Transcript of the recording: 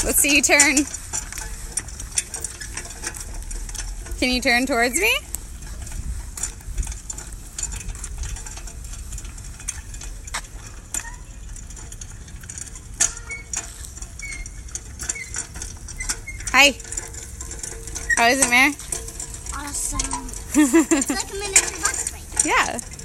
Let's see you turn. Can you turn towards me? Hi. How is it, Mare? Awesome. It's like a miniature bus ride. Yeah.